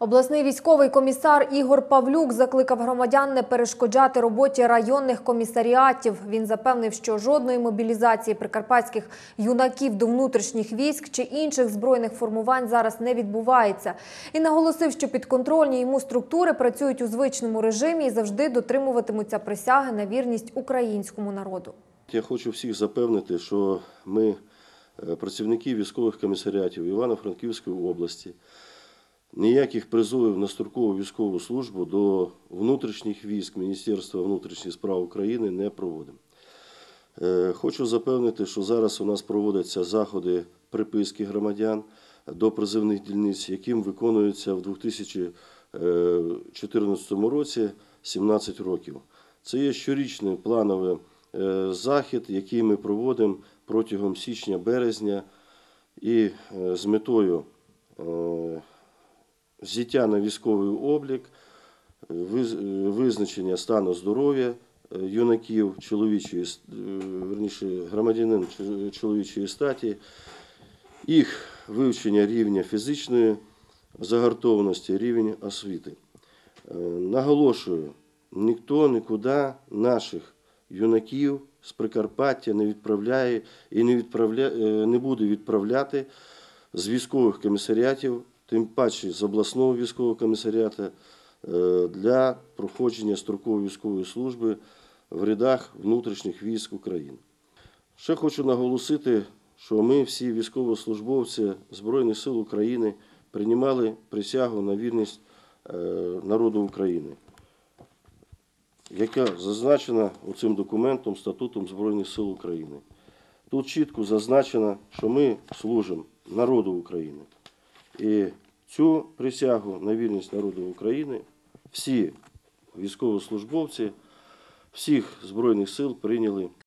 Обласний військовий комісар Ігор Павлюк закликав громадян не перешкоджати роботі районних комісаріатів. Він запевнив, що жодної мобілізації прикарпатських юнаків до внутрішніх військ чи інших збройних формувань зараз не відбувається. І наголосив, що підконтрольні йому структури працюють у звичному режимі і завжди дотримуватимуться присяги на вірність українському народу. Я хочу всіх запевнити, що ми, працівники військових комісаріатів Івано-Франківської області, ніяких призовів на строкову військову службу до внутрішніх військ Міністерства внутрішніх справ України не проводимо. Хочу запевнити, що зараз у нас проводяться заходи приписки громадян до призовних дільниць, яким виконується в 2014 році 17 років. Це є щорічний плановий захід, який ми проводимо протягом січня-березня і з метою взяття на військовий облік, визначення стану здоров'я юнаків, громадянин чоловічої статі, їх вивчення рівня фізичної загартованості, рівень освіти. Наголошую, ніхто нікуди наших юнаків з Прикарпаття не відправляє і не буде відправляти з військових комісаріатів, тим паче з обласного військового комісаріату, для проходження строкової військової служби в рядах внутрішніх військ України. Ще хочу наголосити, що ми всі військовослужбовці Збройних сил України приймали присягу на вірність народу України, яка зазначена цим документом, статутом Збройних сил України. Тут чітко зазначено, що ми служимо народу України. І цю присягу на вірність народу України всі військовослужбовці всіх Збройних сил прийняли